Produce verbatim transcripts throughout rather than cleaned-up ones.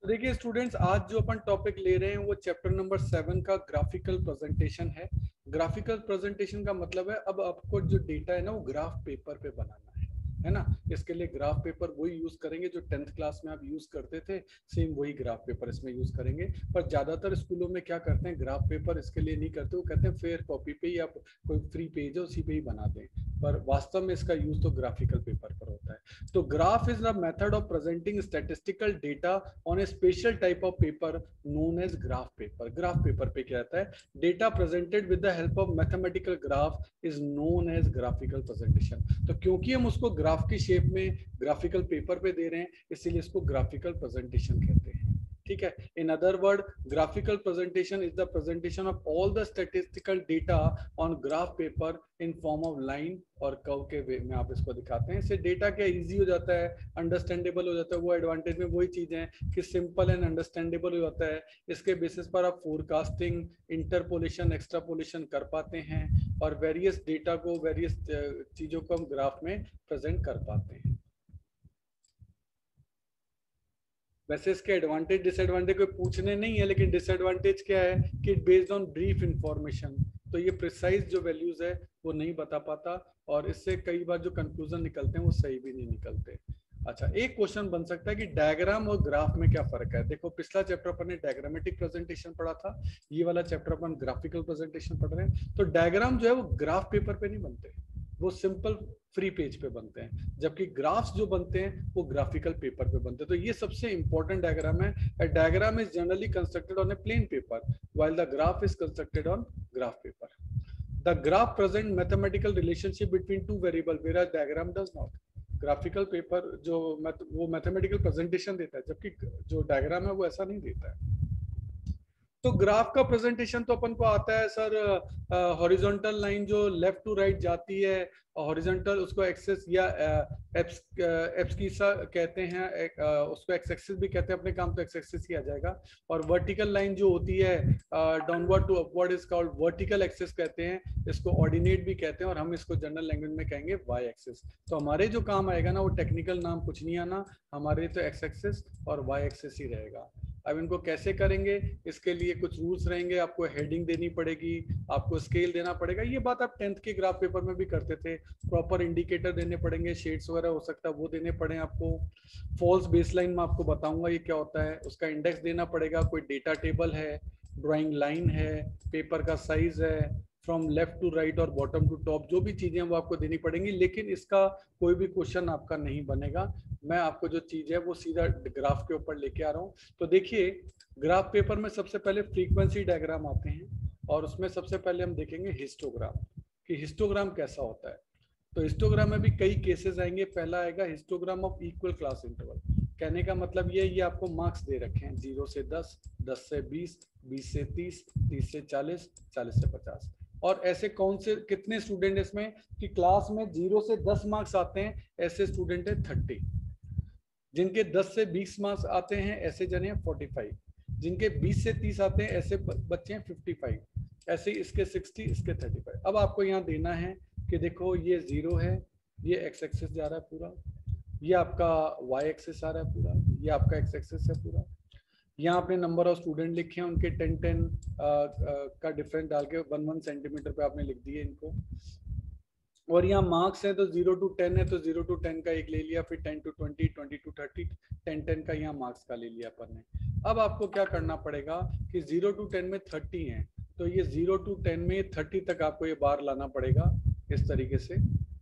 तो देखिए स्टूडेंट्स, आज जो अपन टॉपिक ले रहे हैं वो चैप्टर नंबर सेवन का ग्राफिकल प्रेजेंटेशन है। ग्राफिकल प्रेजेंटेशन का मतलब है अब आपको जो डेटा है ना वो ग्राफ पेपर पे बनाना है है ना। इसके लिए ग्राफ पेपर वही यूज करेंगे जो टेंथ क्लास में आप यूज करते थे, सेम वही ग्राफ पेपर इसमें यूज करेंगे। पर ज्यादातर स्कूलों में क्या करते हैं, ग्राफ पेपर इसके लिए नहीं करते, वो कहते हैं फेयर कॉपी पे ही आप कोई फ्री पेज है उसी पे ही बना दें। पर वास्तव में इसका यूज तो ग्राफिकल पेपर पर होता है। तो graph is the method of presenting statistical data on a special type of paper known as graph paper. graph paper पे क्या आता है, data presented with the help of mathematical graph is known as graphical presentation. तो क्योंकि हम उसको graph की shape में ग्राफिकल पेपर पे दे रहे हैं, इसीलिए इसको ग्राफिकल प्रेजेंटेशन कहते हैं। ठीक है। In other word, graphical presentation is the presentation of all the statistical data on graph paper in form of line और कर्व के वे में आप इसको दिखाते हैं। इससे डेटा क्या इजी हो जाता है, अंडरस्टैंडेबल हो जाता है। वो एडवांटेज में वही चीजें हैं कि सिंपल एंड अंडरस्टैंडेबल हो जाता है। इसके बेसिस पर आप फोरकास्टिंग, इंटरपोलेशन, एक्स्ट्रापोलेशन कर पाते हैं और वेरियस डेटा को, वेरियस चीजों को हम ग्राफ में प्रेजेंट कर पाते हैं। वैसे इसके एडवांटेज डिसएडवांटेज कोई पूछने नहीं है, लेकिन डिसएडवांटेज क्या है कि बेस्ड ऑन ब्रीफ इंफॉर्मेशन, तो ये प्रिसाइज जो वैल्यूज है वो नहीं बता पाता और इससे कई बार जो कंक्लूजन निकलते हैं वो सही भी नहीं निकलते। अच्छा, एक क्वेश्चन बन सकता है कि डायग्राम और ग्राफ में क्या फर्क है। देखो, पिछला चैप्टर अपन ने डायग्रामेटिक प्रेजेंटेशन पढ़ा था, ये वाला चैप्टर अपन ग्राफिकल प्रेजेंटेशन पढ़ रहे हैं। तो डायग्राम जो है वो ग्राफ पेपर पे नहीं बनते, वो सिंपल फ्री पेज पे बनते हैं, जबकि ग्राफ्स जो बनते हैं वो ग्राफिकल पेपर पे बनते हैं। तो ये सबसे इंपॉर्टेंट डायग्राम है। A diagram is generally constructed on a plain paper, while the graph is constructed on graph paper. The graph present mathematical relationship between two variable, whereas diagram does not. Graphical paper जो वो mathematical presentation देता है, जबकि जो diagram है वो ऐसा नहीं देता है। तो ग्राफ का प्रेजेंटेशन तो अपन को आता है सर, हॉरिजॉन्टल लाइन जो लेफ्ट टू राइट जाती है, हॉरिजॉन्टल उसको एक्सेस या एप्स एप्स की सा कहते हैं, एक, आ, उसको एक्स एक्सिस भी कहते हैं, अपने काम तो एक्स एक्सिस ही आ जाएगा। और वर्टिकल लाइन जो होती है downward to upward is called vertical axis कहते हैं, इसको ऑर्डिनेट भी कहते हैं और हम इसको जनरल लैंग्वेज में कहेंगे वाई एक्सिस। तो हमारे जो काम आएगा ना वो टेक्निकल नाम कुछ नहीं आना, हमारे तो एक्स एक्सिस और वाई एक्सिस ही रहेगा। अब इनको कैसे करेंगे, इसके लिए कुछ रूल्स रहेंगे, आपको हेडिंग देनी पड़ेगी, आपको स्केल देना पड़ेगा। ये बात आप टेंथ के ग्राफ पेपर में भी करते थे। प्रॉपर इंडिकेटर देने पड़ेंगे, शेड्स वगैरह हो सकता है वो देने पड़े आपको। फॉल्स बेसलाइन में आपको बताऊंगा ये क्या होता है, उसका इंडेक्स देना पड़ेगा। कोई डेटा टेबल है, ड्राइंग लाइन है, पेपर का साइज है, फ्रॉम लेफ्ट टू राइट और बॉटम टू टॉप, जो भी चीजें वो आपको देनी पड़ेंगी। लेकिन इसका कोई भी क्वेश्चन आपका नहीं बनेगा, मैं आपको जो चीज है वो सीधा ग्राफ के ऊपर लेके आ रहा हूँ। तो देखिए, ग्राफ पेपर में सबसे पहले फ्रीक्वेंसी डायग्राम आते हैं और उसमें सबसे पहले हम देखेंगे हिस्टोग्राम, कि हिस्टोग्राम कैसा होता है। तो हिस्टोग्राम में भी कई केसेस आएंगे। पहला आएगा histogram of equal class interval. कहने का मतलब ये ये आपको मार्क्स दे रखे हैं, जीरो से दस, दस से बीस, बीस से तीस, तीस से चालीस, चालीस से पचास। और ऐसे कौन से कितने स्टूडेंट इसमें कि क्लास में जीरो से दस मार्क्स आते हैं, ऐसे स्टूडेंट है थर्टी। जिनके दस से बीस मार्क्स आते हैं ऐसे जने हैं फोर्टी फाइव। जिनके बीस से तीस आते हैं ऐसे बच्चे हैं फिफ्टी फाइव। ऐसे इसके सिक्सटी, इसके थर्टी फाइव। अब आपको यहाँ देना है कि देखो ये जीरो है, ये एक्स एक्सिस जा रहा है पूरा, ये आपका वाई एक्सिस आ रहा है पूरा, ये आपका एक्स एक्सिस है पूरा। यहाँ आपने नंबर ऑफ स्टूडेंट लिखे हैं, उनके टेन टेन का डिफरेंस डाल के वन वन सेंटीमीटर पे आपने लिख दिए इनको। और यहाँ मार्क्स है तो जीरो टू टेन है, तो जीरो टू टेन का एक ले लिया, फिर ten to twenty, twenty to thirty, ten ten का यहाँ मार्क्स का ले लिया अपन ने। अब आपको क्या करना पड़ेगा कि जीरो टू टेन में थर्टी है, तो ये जीरो टू टेन में थर्टी तक आपको ये बार लाना पड़ेगा इस तरीके से।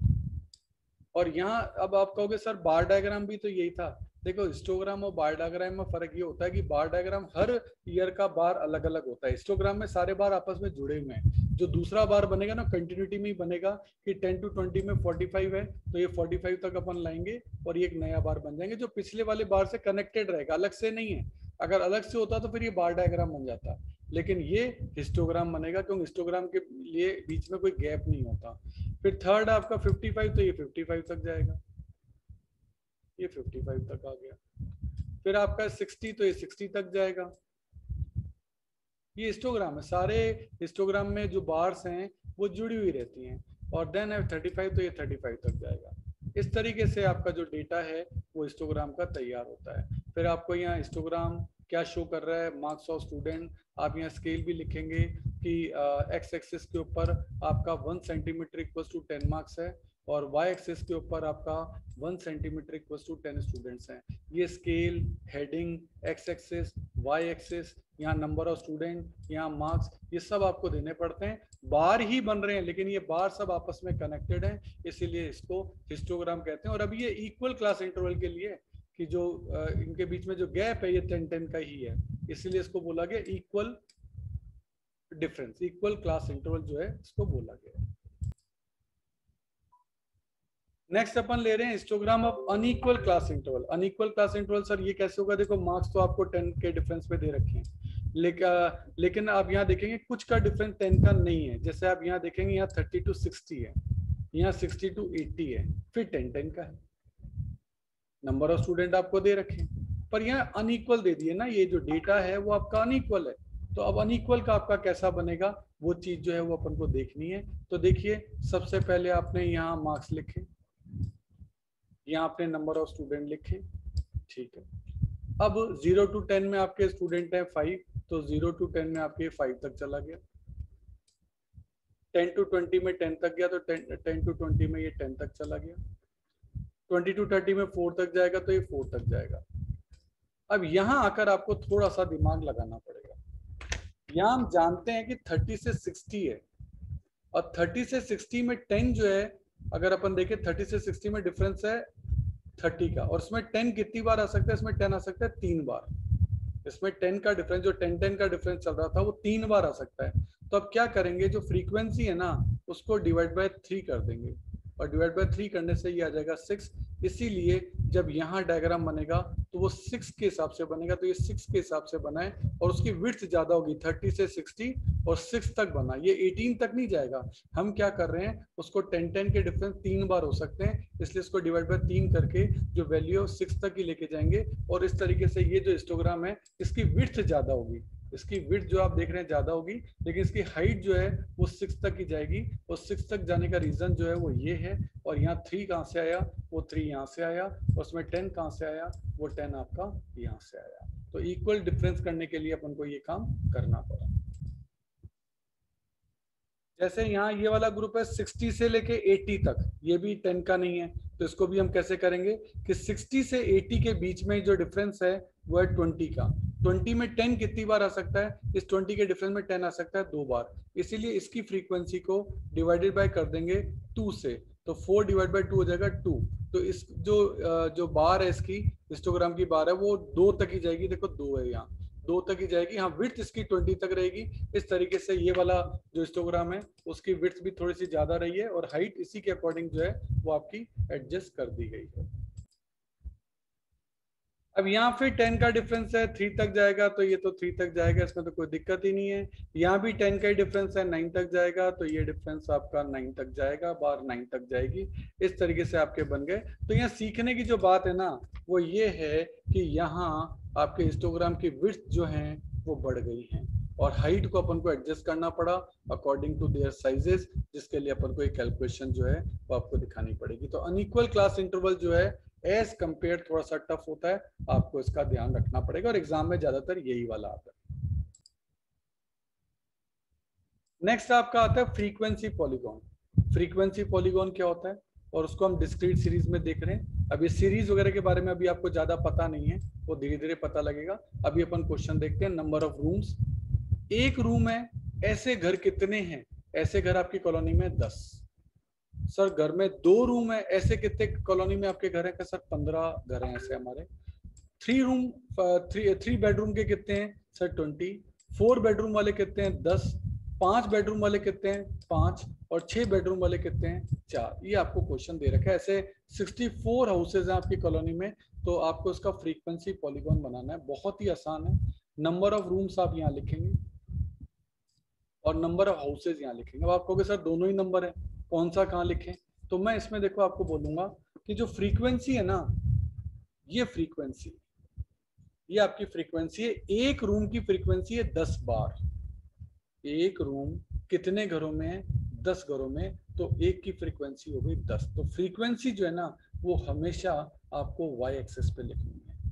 और यहाँ अब आप कहोगे सर बार डायग्राम भी तो यही था। देखो, हिस्टोग्राम और बार डायग्राम में फर्क ये होता है कि बार डायग्राम हर ईयर का बार अलग अलग होता है, हिस्टोग्राम में सारे बार आपस में जुड़े हुए हैं। जो दूसरा बार बनेगा ना कंटिन्यूटी में ही बनेगा कि टेन टू ट्वेंटी में फोर्टी फाइव है तो ये फोर्टी फाइव तक अपन लाएंगे और ये एक नया बार बन जाएंगे जो पिछले वाले बार से कनेक्टेड रहेगा, अलग से नहीं है। अगर अलग से होता तो फिर ये बार डायग्राम बन जाता, लेकिन ये हिस्टोग्राम बनेगा क्योंकि हिस्टोग्राम के लिए बीच में कोई गैप नहीं होता। फिर थर्ड आपका फिफ्टी फाइव, तो ये फिफ्टी फाइव तक जाएगा, ये फिफ्टी फाइव तक आ गया। फिर आपका सिक्सटी, तो ये सिक्सटी तक जाएगा। ये हिस्टोग्राम है, सारे हिस्टोग्राम में जो बार्स हैं वो जुड़ी हुई रहती हैं। और देन है थर्टी फाइव, तो ये थर्टी फाइव तक जाएगा। इस तरीके से आपका जो डेटा है वो हिस्टोग्राम का तैयार होता है। फिर आपको यहाँ हिस्टोग्राम क्या शो कर रहा है, मार्क्स ऑफ स्टूडेंट। आप यहाँ स्केल भी लिखेंगे कि एक्स एक्सिस के ऊपर आपका one centimetre equal to ten marks है और वाई एक्सिस के ऊपर आपका one centimetre equal to ten students हैं। ये scale, heading, X axis, Y axis, यहाँ नंबर ऑफ स्टूडेंट, यहाँ मार्क्स, ये सब आपको देने पड़ते हैं। बार ही बन रहे हैं लेकिन ये बार सब आपस में कनेक्टेड हैं, इसीलिए इसको हिस्टोग्राम कहते हैं। और अभी ये इक्वल क्लास इंटरवल के लिए कि जो इनके बीच में जो गैप है ये टेन टेन का ही है, इसीलिए इसको बोला गया equal difference, equal class interval जो है इसको बोला गया। नेक्स्ट अपन ले रहे हैं histogram of unequal class interval. Unequal class interval sir ये कैसे होगा? देखो मार्क्स तो आपको टेन के डिफरेंस पे दे रखे हैं, लेकिन लेकिन आप यहाँ देखेंगे कुछ का डिफरेंस टेन का नहीं है। जैसे आप यहाँ देखेंगे यहाँ थर्टी टू सिक्सटी है, यहाँ सिक्सटी टू एट्टी है, फिर टेन टेन का है। नंबर ऑफ स्टूडेंट आपको दे रखे हैं पर यहाँ अनइक्वल दे दिए ना, ये जो डेटा है वो आपका अनइक्वल है। तो अब अनइक्वल का आपका कैसा बनेगा वो चीज जो है वो अपन को देखनी है। तो देखिए सबसे पहले आपने यहाँ मार्क्स लिखे, यहाँ आपने नंबर ऑफ स्टूडेंट लिखे, ठीक है। अब जीरो टू टेन में आपके स्टूडेंट हैं फाइव, तो जीरो टू टेन में आपके फाइव तक चला गया। टेन टू ट्वेंटी में टेन तक गया, तो टेन टू ट्वेंटी में ये टेन तक चला गया। ट्वेंटी टू थर्टी में फोर तक जाएगा तो ये फोर तक जाएगा। अब यहां आकर आपको थोड़ा सा दिमाग लगाना पड़ेगा। यहां हम जानते हैं कि थर्टी से सिक्सटी है और थर्टी से सिक्सटी में टेन जो है, अगर अपन देखें थर्टी से सिक्सटी में डिफरेंस है थर्टी का, और इसमें टेन कितनी बार आ सकता है? इसमें टेन आ सकता है तीन बार। इसमें टेन का डिफरेंस, जो टेन टेन का डिफरेंस चल रहा था वो तीन बार आ सकता है। तो अब क्या करेंगे, जो फ्रीक्वेंसी है ना उसको डिवाइड बाय थ्री कर देंगे और डिवाइड बाय थ्री करने से ये आ जाएगा सिक्स। इसीलिए जब यहाँ डायग्राम बनेगा तो वो सिक्स के हिसाब से बनेगा, तो ये सिक्स के हिसाब से बना है और उसकी विड्थ ज्यादा होगी, थर्टी से सिक्सटी और सिक्स तक बना, ये एटीन तक नहीं जाएगा। हम क्या कर रहे हैं, उसको टेन टेन के डिफरेंस तीन बार हो सकते हैं, इसलिए इसको डिवाइड बाय तीन करके जो वैल्यू है सिक्स तक ही लेके जाएंगे। और इस तरीके से ये जो हिस्टोग्राम है इसकी विड्थ ज्यादा होगी, इसकी विड्थ जो आप देख रहे हैं ज्यादा होगी, लेकिन इसकी हाइट जो है वो सिक्स तक ही जाएगी। और सिक्स तक जाने का रीजन जो है वो ये है। और यहाँ थ्री कहाँ से आया? वो थ्री यहाँ से आया। और उसमें टेन कहाँ से आया? वो टेन आपका यहाँ से आया। तो इक्वल डिफरेंस करने के लिए अपन को ये काम करना पड़ा। जैसे यहाँ ये वाला ग्रुप है सिक्सटी से लेके एटी तक, ये भी टेन का नहीं है, तो इसको भी हम कैसे करेंगे कि सिक्सटी से एटी के बीच में जो डिफरेंस है वो है ट्वेंटी का। ट्वेंटी में टेन कितनी बार आ सकता है? इस ट्वेंटी के डिफरेंस में टेन आ सकता है दो बार, इसीलिए इसकी फ्रीक्वेंसी को डिवाइडेड बाय कर देंगे टू से, तो फोर डिवाइड बाय टू हो जाएगा टू। तो इस जो जो बार है इसकी हिस्टोग्राम की बार है वो दो तक ही जाएगी, देखो दो है यहाँ, दो तक ही जाएगी। हाँ विड्थ इसकी ट्वेंटी तक रहेगी। इस तरीके से ये वाला जो हिस्टोग्राम है उसकी विड्थ भी थोड़ी सी ज्यादा रही है और हाइट इसी के अकॉर्डिंग जो है वो आपकी एडजस्ट कर दी गई है। अब यहाँ फिर टेन का डिफरेंस है, थ्री तक जाएगा तो ये तो थ्री तक जाएगा, इसमें तो कोई दिक्कत ही नहीं है। यहाँ भी टेन का ही डिफरेंस है, नाइन तक जाएगा तो ये डिफरेंस आपका नाइन तक जाएगा, बार नाइन तक जाएगी। इस तरीके से आपके बन गए। तो यहाँ सीखने की जो बात है ना वो ये है कि यहाँ आपके हिस्टोग्राम की विड्थ जो है वो बढ़ गई है और हाइट को अपन को एडजस्ट करना पड़ा अकॉर्डिंग टू देयर साइजेस, जिसके लिए अपन को एक कैलकुलेशन जो है वो आपको दिखानी पड़ेगी। तो अनइक्वल क्लास इंटरवल जो है एज कंपेयर थोड़ा सा टफ होता है, आपको इसका ध्यान रखना पड़ेगा और एग्जाम में ज्यादातर यही वाला आता है। नेक्स्ट आपका आता है फ्रीक्वेंसी पॉलीगॉन। फ्रीक्वेंसी पॉलीगॉन क्या होता है और उसको हम डिस्क्रीट सीरीज में देख रहे हैं। अभी सीरीज वगैरह के बारे में अभी आपको ज्यादा पता नहीं है, वो धीरे धीरे पता लगेगा। अभी अपन क्वेश्चन देखते हैं। नंबर ऑफ रूम्स, एक रूम है, ऐसे घर कितने हैं? ऐसे घर आपकी कॉलोनी में दस। सर घर में दो रूम है, ऐसे कितने कॉलोनी में आपके घर है? का सर पंद्रह घर हैं ऐसे हमारे। Three room three three bedroom के कितने हैं? Sir twenty. फोर बेडरूम वाले कितने हैं? दस। पांच बेडरूम वाले कितने हैं? पांच। और छह बेडरूम वाले कितने हैं? चार। ये आपको क्वेश्चन दे रखा है। ऐसे सिक्सटी फोर हाउसेज हैं आपकी कॉलोनी में, तो आपको इसका फ्रीक्वेंसी पॉलीगॉन बनाना है। बहुत ही आसान है। नंबर ऑफ रूम्स आप यहाँ लिखेंगे और नंबर ऑफ हाउसेज यहाँ लिखेंगे। अब आप कहोगे सर दोनों ही नंबर है, कौन सा कहाँ लिखें? तो मैं इसमें देखो आपको बोलूंगा कि जो फ्रीक्वेंसी है ना, ये फ्रीक्वेंसी, ये आपकी फ्रीक्वेंसी है। एक रूम की फ्रीक्वेंसी है दस बार। एक रूम कितने घरों में है? दस घरों में, तो एक की फ्रीक्वेंसी हो गई दस। तो फ्रीक्वेंसी जो है ना वो हमेशा आपको वाई एक्सिस पे लिखनी है।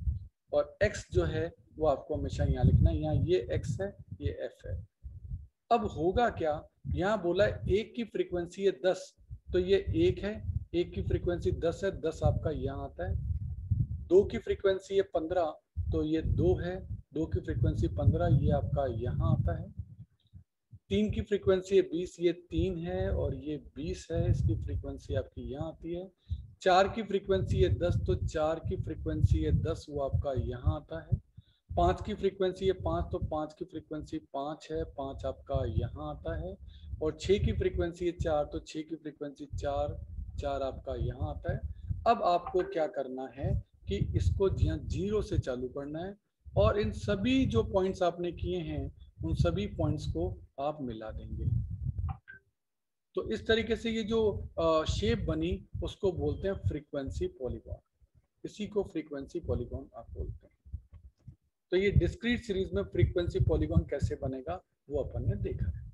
और x जो है वो आपको हमेशा यहाँ लिखना है, यहाँ ये x है, ये f है। अब होगा क्या, यहाँ बोला एक की फ्रीक्वेंसी है दस, तो ये एक है, एक की फ्रीक्वेंसी दस है, दस आपका यहाँ आता है। दो की फ्रीक्वेंसी है पंद्रह, तो ये दो है, दो की फ्रीक्वेंसी पंद्रह, ये आपका यहाँ आता है। तीन की फ्रीक्वेंसी है बीस, ये तीन है और ये बीस है, इसकी फ्रीक्वेंसी आपकी यहाँ आती है। चार की फ्रीक्वेंसी है दस, तो चार की फ्रीक्वेंसी है दस, वो आपका यहाँ आता है। पाँच की फ्रीक्वेंसी है पाँच, तो पाँच की फ्रीक्वेंसी पाँच है, पाँच आपका यहाँ आता है। और छः की फ्रीक्वेंसी है चार, तो छः की फ्रीक्वेंसी चार, चार आपका यहाँ आता है। अब आपको क्या करना है कि इसको यहाँ जीरो से चालू करना है और इन सभी जो पॉइंट्स आपने किए हैं उन सभी पॉइंट्स को आप मिला देंगे। तो इस तरीके से ये जो शेप बनी उसको बोलते हैं फ्रीक्वेंसी पॉलीगॉन। इसी को फ्रीक्वेंसी पॉलीगॉन आप बोलते हैं। तो ये डिस्क्रीट सीरीज में फ्रीक्वेंसी पॉलीगॉन कैसे बनेगा वो अपन ने देखा है।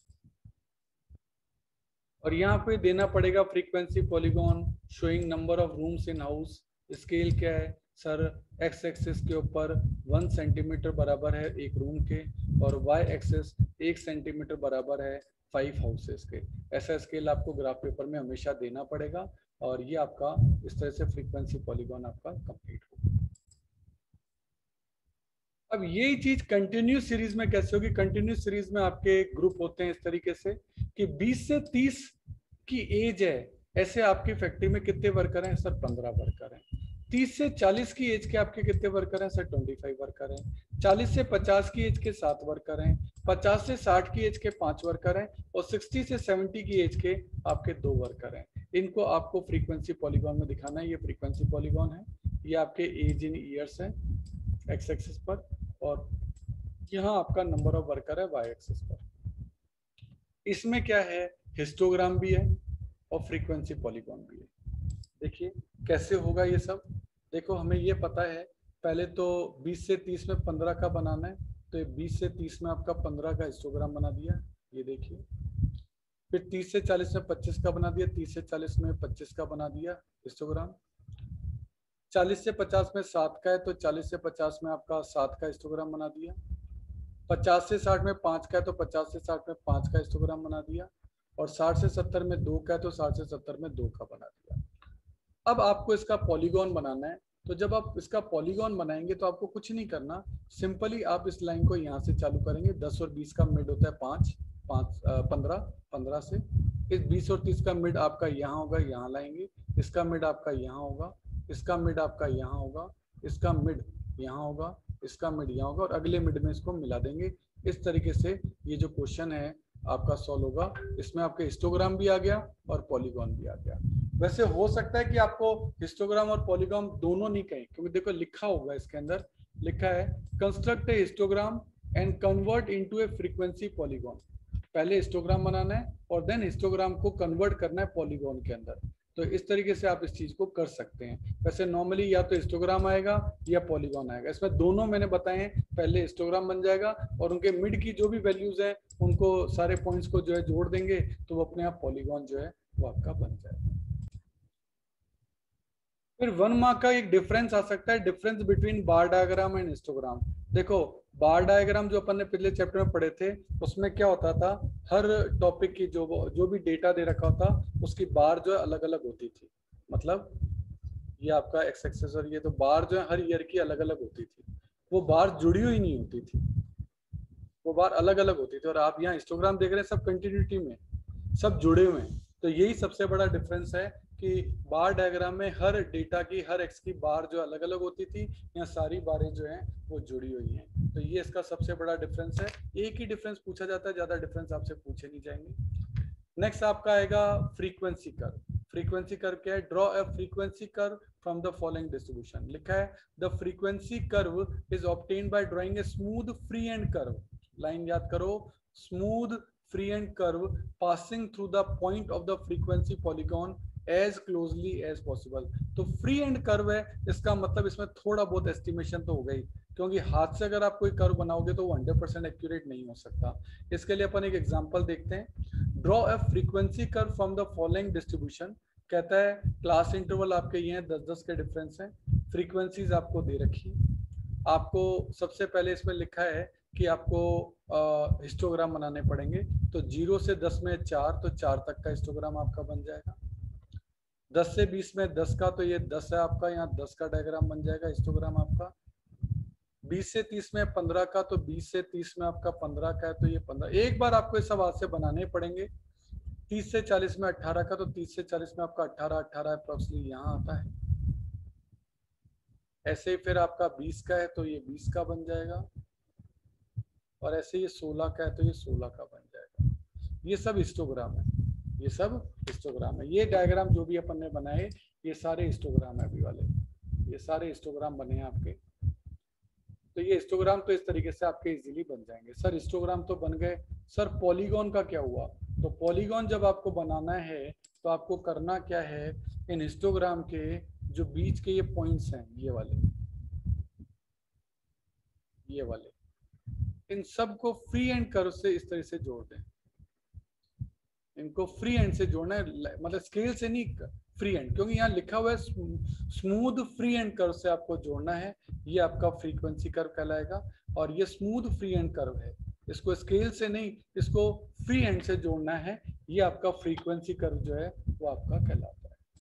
और यहाँ पे देना पड़ेगा frequency polygon showing number of rooms in house. Scale क्या है सर, एक्स एक्सिस के ऊपर वन सेंटीमीटर बराबर है एक रूम के, और वाई एक्सिस एक सेंटीमीटर बराबर है फाइव हाउसेस के। ऐसा स्केल आपको ग्राफ पेपर में हमेशा देना पड़ेगा और ये आपका इस तरह से फ्रीक्वेंसी पॉलीगॉन आपका कंप्लीट होगा। अब यही चीज कंटिन्यूस सीरीज में कैसे होगी? कंटिन्यूस सीरीज में आपके ग्रुप होते हैं इस तरीके से कि बीस से तीस की एज है, ऐसे आपकी फैक्ट्री में कितने वर्कर हैं सर? पंद्रह वर्कर हैं। तीस से चालीस की एज के आपके कितने वर्कर हैं सर? पच्चीस वर्कर हैं। चालीस से पचास की एज के सात वर्कर हैं। पचास से साठ की एज के पांच वर्कर हैं और साठ से सत्तर की एज के आपके दो वर्कर हैं। इनको आपको फ्रीक्वेंसी पॉलीगॉन में दिखाना है। ये फ्रीक्वेंसी पॉलीगॉन है, ये आपके एज इन ईयर्स है एक्स एक्सिस पर, और यहाँ आपका नंबर ऑफ वर्कर है वाई एक्सिस पर। इसमें क्या है, हिस्टोग्राम भी है और फ्रीक्वेंसी पॉलीगॉन भी है। देखिए कैसे होगा ये सब। देखो हमें ये पता है, पहले तो बीस से तीस में पंद्रह का बनाना है, तो ये बीस से तीस में आपका पंद्रह का हिस्टोग्राम बना दिया, ये देखिए। फिर तीस से चालीस में पच्चीस का बना दिया, तीस से चालीस में पच्चीस का बना दिया हिस्टोग्राम। चालीस से पचास में सात का है, तो चालीस से पचास में आपका सात का हिस्टोग्राम बना दिया। पचास से साठ में पाँच का है, तो पचास से साठ में पाँच का हिस्टोग्राम बना दिया। और साठ से सत्तर में दो का है, तो साठ से सत्तर में दो का बना दिया। अब आपको इसका पॉलीगॉन बनाना है, तो जब आप इसका पॉलीगॉन बनाएंगे तो आपको कुछ नहीं करना, सिंपली आप इस लाइन को यहाँ से चालू करेंगे। दस और बीस का मिड होता है पाँच, पाँच पंद्रह, पंद्रह से इस बीस और तीस का मिड आपका यहाँ होगा, यहाँ लाएंगे। इसका मिड आपका यहाँ होगा, इसका मिड आपका यहाँ होगा, इसका मिड यहाँ होगा, इसका मिड यहाँ होगा और अगले मिड में इसको मिला देंगे। इस तरीके से ये जो क्वेश्चन है आपका सॉल्व होगा। इसमें आपके हिस्टोग्राम भी आ गया और पॉलीगॉन भी आ गया। वैसे हो सकता है कि आपको हिस्टोग्राम और पॉलीगॉन दोनों नहीं कहें, क्योंकि देखो लिखा होगा इसके अंदर, लिखा है construct a histogram and convert into a frequency polygon. पहले हिस्टोग्राम बनाना है और देन हिस्टोग्राम को कन्वर्ट करना है पॉलीगॉन के अंदर। तो इस तरीके से आप इस चीज को कर सकते हैं। वैसे नॉर्मली या तो हिस्टोग्राम आएगा या पॉलीगॉन आएगा। इसमें दोनों मैंने बताए हैं, पहले हिस्टोग्राम बन जाएगा और उनके मिड की जो भी वैल्यूज है उनको सारे पॉइंट्स को जो है जोड़ देंगे, तो वो अपने आप पॉलीगॉन जो है वो आपका बन जाएगा। फिर वन मार्क का एक डिफरेंस आ सकता है, difference between bar diagram and histogram. देखो बार डायग्राम जो अपन ने पिछले चैप्टर में पढ़े थे उसमें क्या होता था, हर टॉपिक की जो जो भी डेटा दे रखा था उसकी बार जो है अलग अलग होती थी। मतलब ये आपका एक्स एक्सिस और ये तो बार जो है हर ईयर की अलग अलग होती थी, वो बार जुड़ी हुई नहीं होती थी, वो बार अलग अलग होती थी। और आप यहाँ हिस्टोग्राम देख रहे हैं सब कंटिन्यूटी में, सब जुड़े हुए हैं। तो यही सबसे बड़ा डिफरेंस है कि बार डायग्राम में हर डेटा की हर एक्स की बार जो अलग अलग होती थी, यहाँ सारी बारें जो हैं वो जुड़ी हुई हैं। तो ये इसका सबसे बड़ा डिफरेंस है। एक ही डिफरेंस पूछा जाता है, ज्यादा डिफरेंस आपसे पूछे नहीं जाएंगे। नेक्स्ट आपका आएगा फ्रीक्वेंसी कर्व। फ्रीक्वेंसी कर्व क्या है? Draw a frequency curve from the following distribution. लिखा है the frequency curve is obtained by drawing a smooth freehand curve. Line याद करो, smooth freehand curve passing through the point of the frequency polygon as closely as possible. तो freehand curve है, इसका मतलब इसमें थोड़ा बहुत estimation तो हो गई, क्योंकि हाथ से अगर आप कोई कर्व बनाओगे तो वो हंड्रेड परसेंट एक्यूरेट नहीं हो सकता। इसके लिए अपन एक एग्जांपल देखते हैं। Draw a frequency curve from the following distribution. कहता है क्लास इंटरवल आपके ये हैं, दस दस के डिफरेंस हैं, फ्रीक्वेंसीज आपको दे रखी है। आपको सबसे पहले इसमें लिखा है कि आपको हिस्टोग्राम बनाने पड़ेंगे। तो जीरो से दस में चार, तो चार तक का हिस्टोग्राम आपका बन जाएगा। दस से बीस में दस का, तो ये दस है आपका, यहाँ दस का डायग्राम बन जाएगा हिस्टोग्राम आपका। बीस से तीस में पंद्रह का, तो बीस से तीस में आपका पंद्रह का है, तो ये पंद्रह। एक बार आपको ये सब हाथ से बनाने पड़ेंगे। तीस से चालीस में अट्ठारह का, तो तीस से चालीस में आपका अट्ठारह अट्ठारह अप्रोक्सीमेटली यहाँ आता है। ऐसे ही फिर आपका बीस का है तो ये बीस का बन जाएगा, और ऐसे ये सोलह का है तो ये सोलह का बन जाएगा। ये सब हिस्टोग्राम है, ये सब हिस्टोग्राम है। ये डायग्राम जो भी अपन ने बनाए ये सारे हिस्टोग्राम है अभी वाले, ये सारे हिस्टोग्राम बने हैं आपके। तो ये हिस्टोग्राम तो इस तरीके से आपके इजीली बन जाएंगे। सर हिस्टोग्राम तो बन गए, सर पॉलीगॉन का क्या हुआ? तो पॉलीगॉन जब आपको बनाना है तो आपको करना क्या है, इन हिस्टोग्राम के जो बीच के ये पॉइंट्स हैं, ये वाले ये वाले इन सब को फ्री एंड कर्व से इस तरह से जोड़ दें। इनको फ्री एंड से जोड़ना है, मतलब स्केल से नहीं, फ्री एंड, क्योंकि यहाँ लिखा हुआ है स्मूथ फ्री एंड कर्व से आपको जोड़ना है। ये आपका फ्रीक्वेंसी कर्व कहलाएगा, और ये स्मूथ फ्री एंड कर्व है। इसको स्केल से नहीं, इसको फ्री एंड से जोड़ना है। ये आपका फ्रीक्वेंसी कर्व जो है वो आपका कहलाएगा।